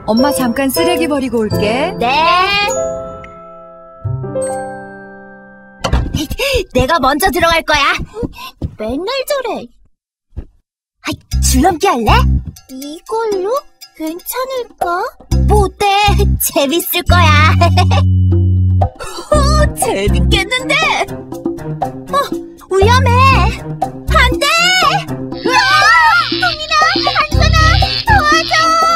엄마 잠깐 쓰레기 버리고 올게. 네. 내가 먼저 들어갈 거야. 맨날 저래. 줄넘기 할래? 이걸로? 괜찮을까? 뭐 어때? 재밌을 거야. 재밌겠는데? 위험해. 안 돼! 동민아, 안전아, 도와줘!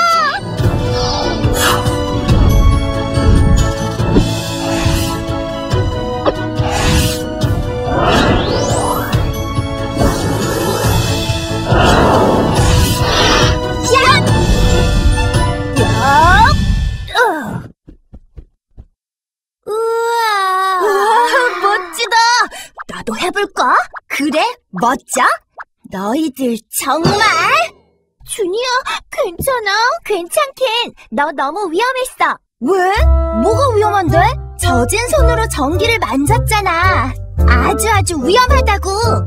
멋지다. 나도 해볼까? 그래? 멋져? 너희들 정말? 준이야, 괜찮아? 괜찮긴. 너 너무 위험했어. 왜? 뭐가 위험한데? 젖은 손으로 전기를 만졌잖아. 아주 위험하다고.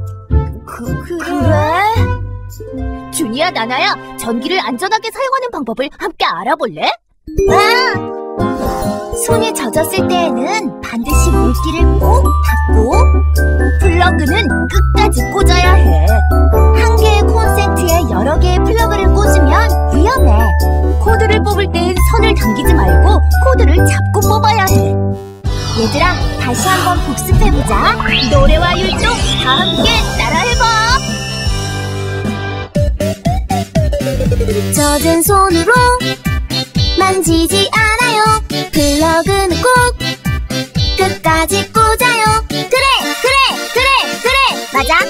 그래? 준이야, 나나야, 전기를 안전하게 사용하는 방법을 함께 알아볼래? 응! 손이 젖었을 때에는 반드시 물기를 꼭 닦고 플러그는 끝까지 꽂아야 해. 한 개의 콘센트에 여러 개의 플러그를 꽂으면 위험해. 코드를 뽑을 땐 손을 당기지 말고 코드를 잡고 뽑아야 해. 얘들아, 다시 한번 복습해보자. 노래와 율동 다 함께 따라해봐. 젖은 손으로 만지지 않아요. 플러그는 꼭 끝까지 꽂아요. 그래! 맞아!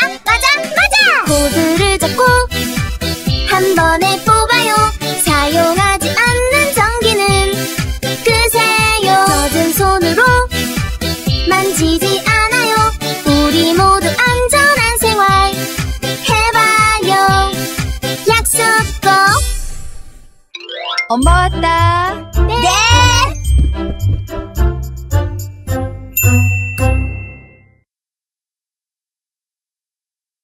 코드를 잡고 한 번에 뽑아요. 사용하지 않는 전기는 끄세요. 젖은 손으로 만지지 않아요. 우리 모두 안전한 생활 해봐요. 약속 꼭. 엄마 왔다. 네.